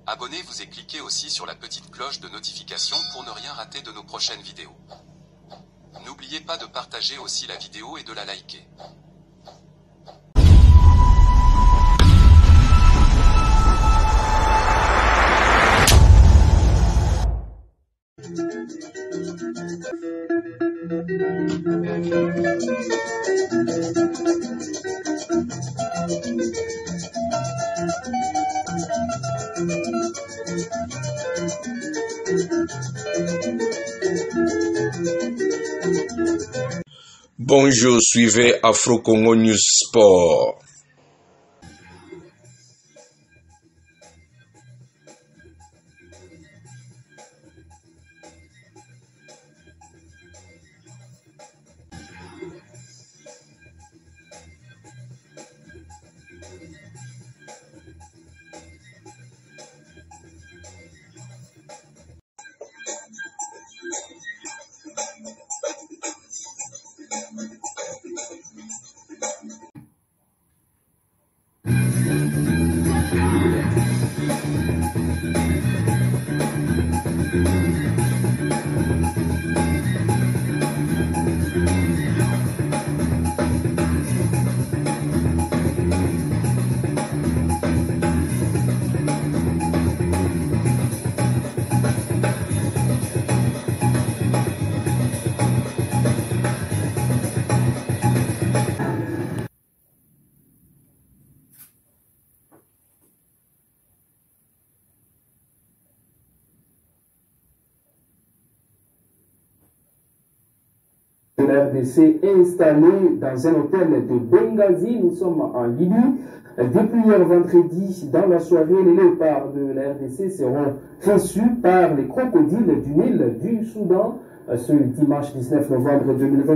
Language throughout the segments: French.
Abonnez-vous et cliquez aussi sur la petite cloche de notification pour ne rien rater de nos prochaines vidéos. N'oubliez pas de partager aussi la vidéo et de la liker. Bonjour, suivez Afro Congo News Sport. La RDC est installé dans un hôtel de Benghazi. Nous sommes en Libye. Depuis hier vendredi, dans la soirée, les léopards de la RDC seront reçus par les crocodiles du Nil du Soudan. Ce dimanche 19 novembre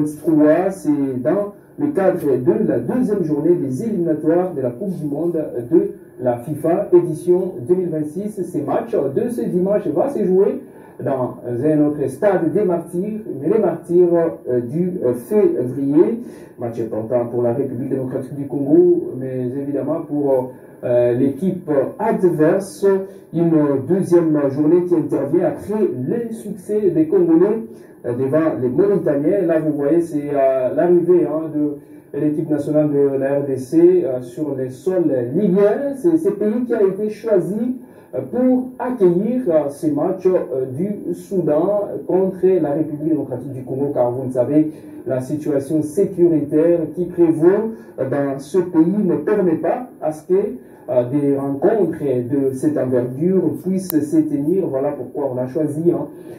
2023, c'est dans le cadre de la deuxième journée des éliminatoires de la Coupe du Monde de la FIFA édition 2026. Ces matchs de ce dimanche vont se jouer dans un autre stade des martyrs, mais les martyrs du février. Match important pour la République démocratique du Congo, mais évidemment pour l'équipe adverse. Une deuxième journée qui intervient après le succès des Congolais devant les Mauritaniens. Là, vous voyez, c'est l'arrivée de l'équipe nationale de la RDC sur les sols libyens. C'est ce pays qui a été choisi pour accueillir ces matchs du Soudan contre la République démocratique du Congo, car vous le savez, la situation sécuritaire qui prévaut dans ce pays ne permet pas à ce que des rencontres de cette envergure puissent se tenir. Voilà pourquoi on a choisi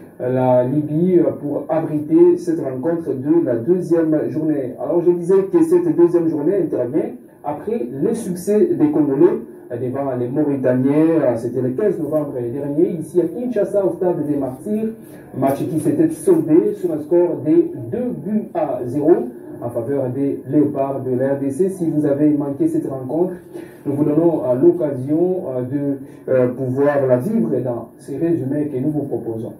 la Libye pour abriter cette rencontre de la deuxième journée. Alors je disais que cette deuxième journée intervient après le succès des Congolais devant les Mauritaniens. C'était le 15 novembre dernier, ici à Kinshasa, au stade des Martyrs. Match qui s'était soldé sur un score de 2-0 en faveur des Léopards de la RDC. Si vous avez manqué cette rencontre, nous vous donnons l'occasion de pouvoir la vivre dans ces résumés que nous vous proposons.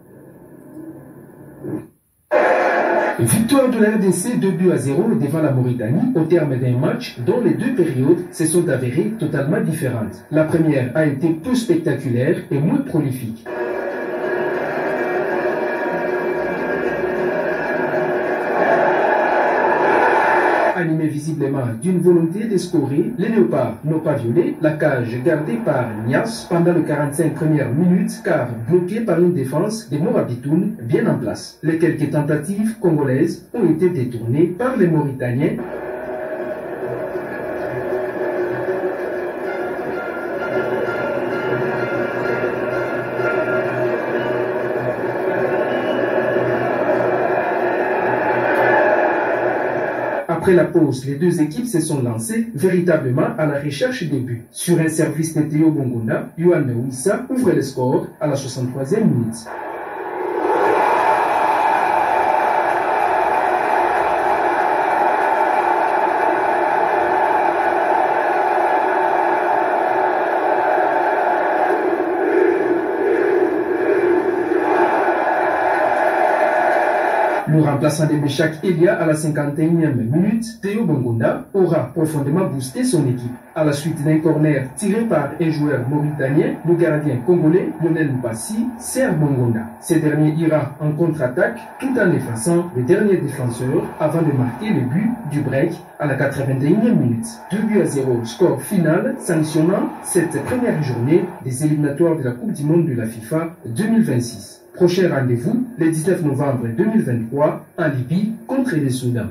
Victoire de la RDC 2-0 devant la Mauritanie au terme d'un match dont les deux périodes se sont avérées totalement différentes. La première a été peu spectaculaire et moins prolifique. Animé visiblement d'une volonté de scorer, les léopards n'ont pas violé la cage gardée par Nias pendant les 45 premières minutes, car bloqué par une défense des Morabitoun bien en place. Les quelques tentatives congolaises ont été détournées par les Mauritaniens. Après la pause, les deux équipes se sont lancées véritablement à la recherche des buts. Sur un service de Théo Bongona, Yohan Wissa ouvre le score à la 63e minute. Le remplaçant de Béchak Elia à la 51e minute, Théo Bongonda, aura profondément boosté son équipe. À la suite d'un corner tiré par un joueur mauritanien, le gardien congolais Lionel Mbassi sert Bongonda. Ce dernier ira en contre-attaque tout en effaçant le dernier défenseur avant de marquer le but du break à la 81e minute. 2-0, score final sanctionnant cette première journée des éliminatoires de la Coupe du Monde de la FIFA 2026. Prochain rendez-vous le 19 novembre 2023 en Libye contre le Soudan.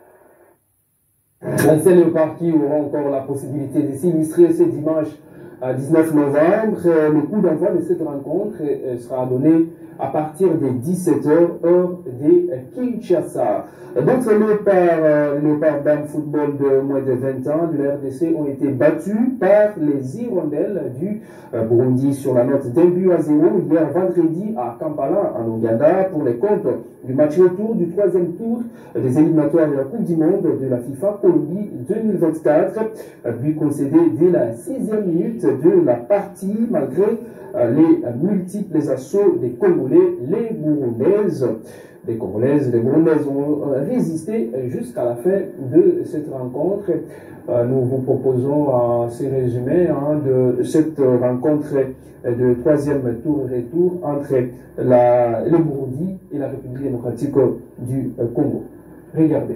C'est le parti auront encore la possibilité de s'illustrer ce dimanche 19 novembre. Le coup d'envoi de cette rencontre sera donné à partir de 17h heure de Kinshasa. D'autres léopards dames football de moins de 20 ans de la RDC ont été battus par les Hirondelles du Burundi sur la note d'1-0 hier vendredi à Kampala en Ouganda pour les comptes du match retour du troisième tour des éliminatoires de la Coupe du Monde de la FIFA Colombie 2024. But concédé dès la 6e minute de la partie malgré les multiples assauts des Congolais, les Burundaises. Les Burundaises ont résisté jusqu'à la fin de cette rencontre. Nous vous proposons ce résumé de cette rencontre de troisième tour-retour entre le Burundi et la République démocratique du Congo. Regardez.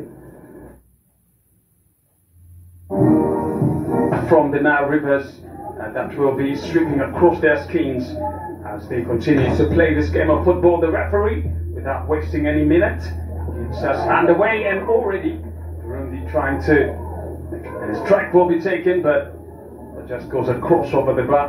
From the Nile rivers that will be sweeping across their skins as they continue to play this game of football. The referee, without wasting any minute, gets us underway, and already Burundi trying to, and a strike will be taken, but it just goes across over the bar.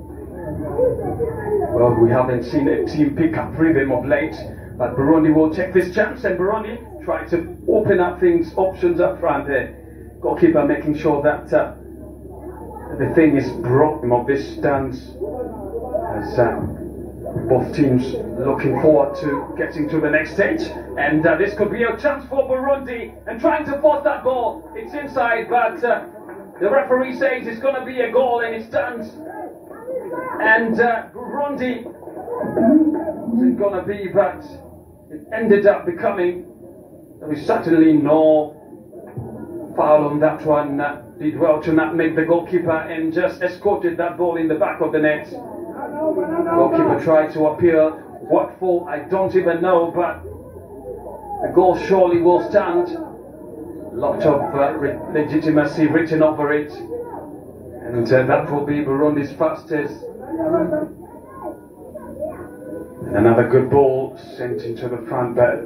Well, we haven't seen a team pick up rhythm of late, but Burundi will take this chance, and Burundi try to open up things, options up front there. Goalkeeper making sure that the thing is broken of this stance as both teams looking forward to getting to the next stage, and this could be a chance for Burundi and trying to force that ball. It's inside, but the referee says it's going to be a goal, and it stands. And Burundi wasn't going to be, but it ended up becoming. There was certainly no foul on that one. Did well to not make the goalkeeper and just escorted that ball in the back of the net. Goalkeeper tried to appeal. What for? I don't even know, but the goal surely will stand. Lot of legitimacy written over it, and that will be Burundi's fastest. And another good ball sent into the front, but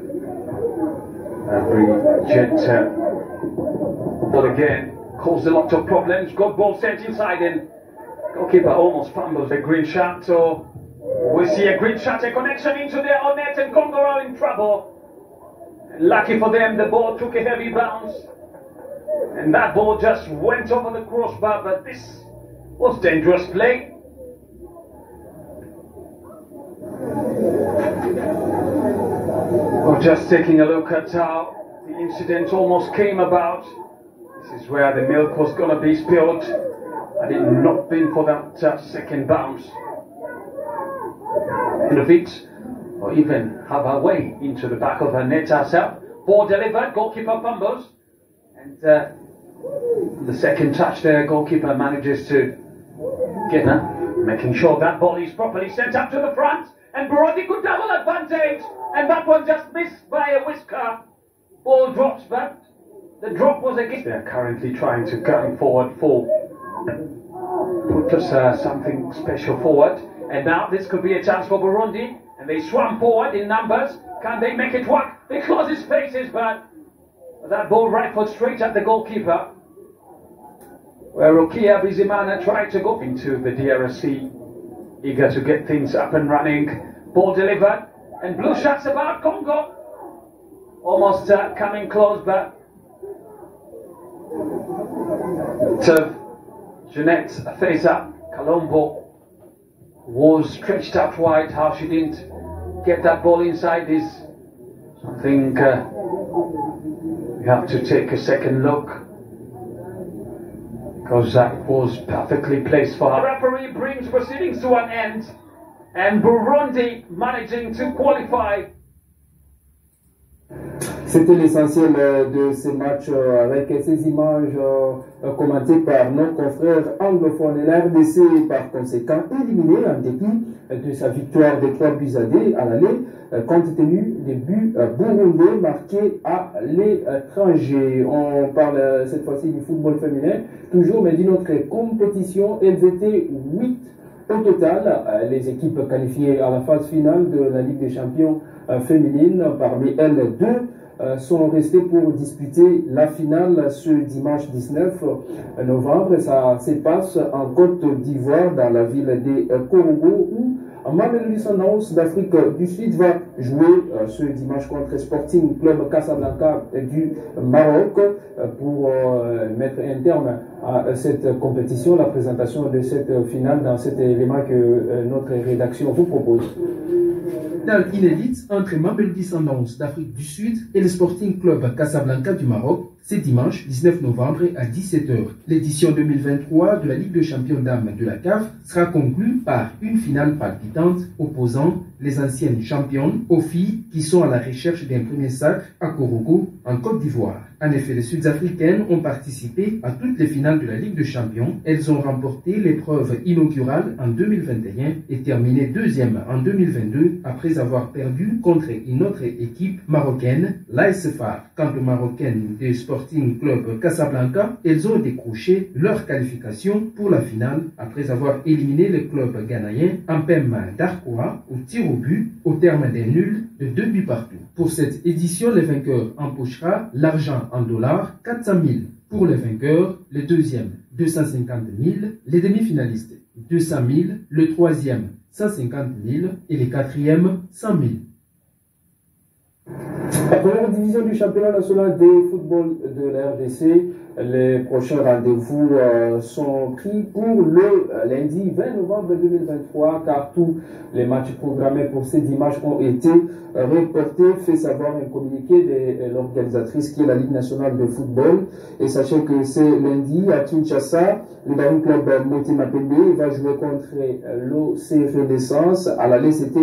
Bridget ball again caused a lot of problems. Good ball sent inside, and goalkeeper almost fumbles a green shot. So we see a green shot, a connection into their own net, and Congo are in trouble. Lucky for them, the ball took a heavy bounce, and that ball just went over the crossbar, but this was dangerous play. Well, just taking a look at how the incident almost came about. This is where the milk was going to be spilled, had it not been for that second bounce. And of it, or even have her way into the back of her net herself. Ball delivered, goalkeeper fumbles, and the second touch there, goalkeeper manages to get her, making sure that ball is properly sent up to the front, and Burundi could double advantage, and that one just missed by a whisker. Ball drops, but the drop was against. They're currently trying to come forward for put us something special forward, and now this could be a chance for Burundi, and they swam forward in numbers. Can they make it work? They close his faces, but that ball rifled straight at the goalkeeper, where Rukia Bizimana tried to go into the DRC, eager to get things up and running. Ball delivered, and blue shots about Congo, almost coming close, but Jeanette Feza Kalombo was stretched out wide. How she didn't get that ball inside is something we have to take a second look, because that was perfectly placed for her. The referee brings proceedings to an end, and Burundi managing to qualify. C'était l'essentiel de ces matchs avec ces images commentées par nos confrères anglophones. Et la RDC, par conséquent, éliminée en dépit de sa victoire de 3-2 à l'aller, compte tenu des buts burundais marqués à l'étranger. On parle cette fois-ci du football féminin, toujours, mais d'une autre compétition. Elles étaient 8 au total, les équipes qualifiées à la phase finale de la Ligue des champions féminine. Parmi elles, 2 sont restés pour disputer la finale ce dimanche 19 novembre. Ça se passe en Côte d'Ivoire, dans la ville de Korogo, où Mamelodi Sundowns d'Afrique du Sud va jouer ce dimanche contre Sporting Club Casablanca du Maroc pour mettre un terme à cette compétition. La présentation de cette finale dans cet élément que notre rédaction vous propose. Finale inédite entre Mamelodi Sundowns d'Afrique du Sud et le Sporting Club Casablanca du Maroc, c'est dimanche 19 novembre à 17h. L'édition 2023 de la Ligue des champions dames de la CAF sera conclue par une finale palpitante opposant les anciennes championnes aux filles qui sont à la recherche d'un premier sacre à Korogo, en Côte d'Ivoire. En effet, les Sud-Africaines ont participé à toutes les finales de la Ligue des champions. Elles ont remporté l'épreuve inaugurale en 2021 et terminé deuxième en 2022 après avoir perdu contre une autre équipe marocaine, l'AS FAR. Quant aux Marocaines du Sporting Club Casablanca, elles ont décroché leur qualification pour la finale après avoir éliminé le club ghanéen Ampem Darkoa au tir au but au terme d'un nul de 2 buts partout. Pour cette édition, le vainqueur empochera l'argent en dollars, 400 000 pour le vainqueur, le deuxième 250 000, les demi-finalistes 200 000, le troisième 150 000 et le quatrième 100 000. La première division du championnat national de football de la RDC, les prochains rendez-vous sont pris pour le lundi 20 novembre 2023, car tous les matchs programmés pour ce dimanche ont été reportés, fait savoir un communiqué de l'organisatrice qui est la Ligue nationale de football. Et sachez que c'est lundi à Kinshasa, le Daring Club Motema Pembe va jouer contre l'OC Renaissance. À l'aller, c'était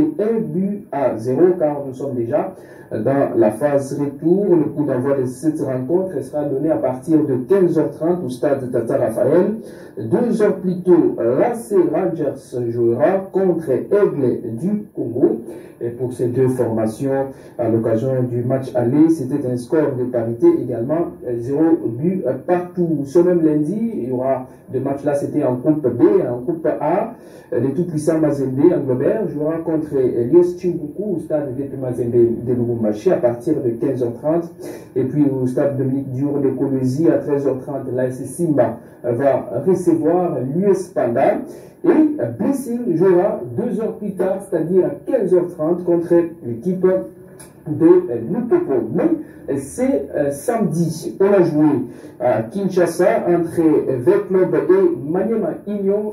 1-0, car nous sommes déjà dans la phase retour. Le coup d'envoi de cette rencontre sera donné à partir de 15h30 au stade Tata Raphaël. 2 heures plus tôt, l'AC Rangers jouera contre Aigle du Congo. Et pour ces deux formations, à l'occasion du match aller, c'était un score de parité également, 0 but partout. Ce même lundi, il y aura deux matchs là, c'était en groupe B, en groupe A. Les tout-puissants Mazembe, Anglobert, jouera contre Elios Chimbuku au stade de Mazembe de Lubumbashi à partir de 15h30. Et puis au stade Dominique Diour de Kolwezi à 13h30, l'AS Simba va recevoir l'US Panda. Et Blessing jouera 2 heures plus tard, c'est-à-dire à 15h30 contre l'équipe de Lupopo. Mais c'est samedi, on a joué à Kinshasa entre V-Club et Maniema Union,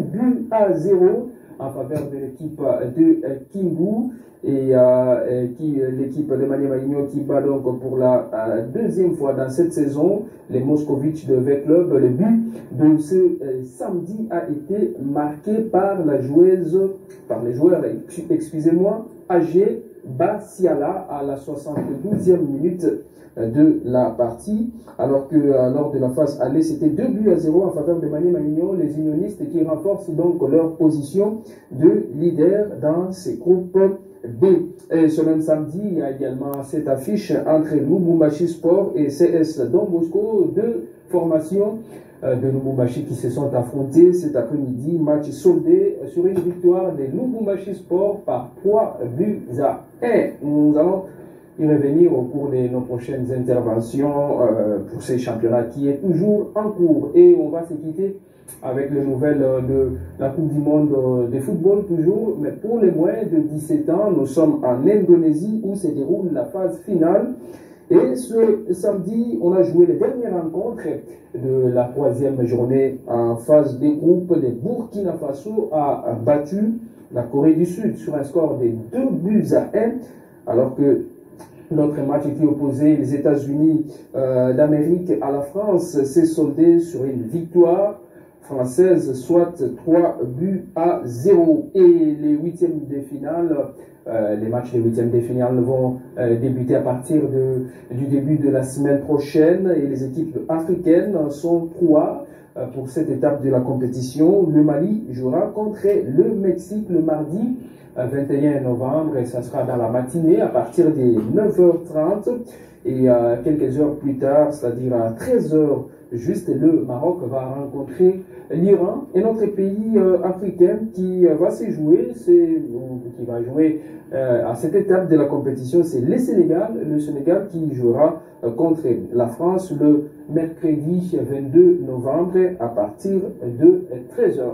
1-0 en faveur de l'équipe de Kingu. Et l'équipe de Maniema Union qui bat donc pour la deuxième fois dans cette saison les Moscovitch de V-Club. Le but de ce samedi a été marqué par les joueurs, excusez-moi, AG Basiala à la 72e minute de la partie, alors que lors de la phase aller, c'était 2-0 en faveur de Maniema Union, les unionistes qui renforcent donc leur position de leader dans ces groupes B. Et ce même samedi, il y a également cette affiche entre Lubumbashi Sport et CS Don Bosco, deux formations de Lubumbashi qui se sont affrontées cet après-midi. Match soldé sur une victoire de Lubumbashi Sport par 3-1. Nous allons y revenir au cours de nos prochaines interventions pour ces championnats qui est toujours en cours. Et on va se quitter avec les nouvelles de la Coupe du Monde de football toujours, mais pour les moins de 17 ans, nous sommes en Indonésie où se déroule la phase finale. Et ce samedi, on a joué les dernières rencontres de la 3e journée en phase des groupes. Le Burkina Faso a battu la Corée du Sud sur un score de 2-1, alors que notre match qui opposait les États-Unis d'Amérique à la France s'est soldé sur une victoire française, soit 3-0. Et les huitièmes de finale, les matchs des huitièmes de finale vont débuter à partir du début de la semaine prochaine. Et les équipes africaines sont 3 pour cette étape de la compétition. Le Mali jouera contre le Mexique le mardi 21 novembre et ça sera dans la matinée à partir des 9h30 et quelques heures plus tard, c'est-à-dire à 13h juste, le Maroc va rencontrer l'Iran, et notre pays africain qui va se jouer, qui va jouer à cette étape de la compétition, c'est le Sénégal qui jouera contre la France le mercredi 22 novembre à partir de 13h.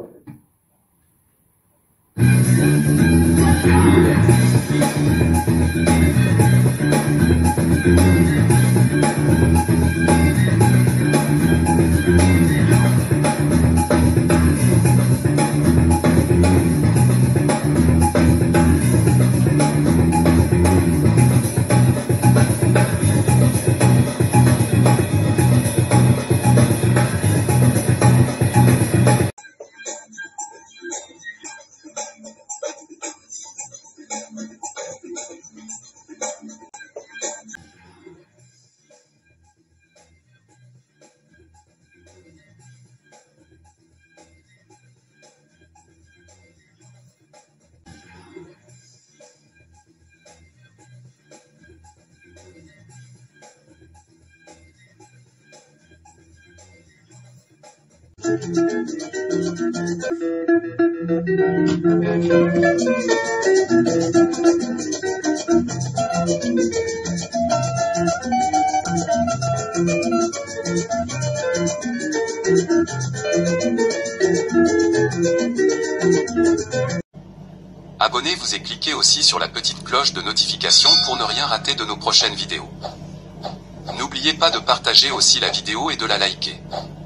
Abonnez-vous et cliquez aussi sur la petite cloche de notification pour ne rien rater de nos prochaines vidéos. N'oubliez pas de partager aussi la vidéo et de la liker.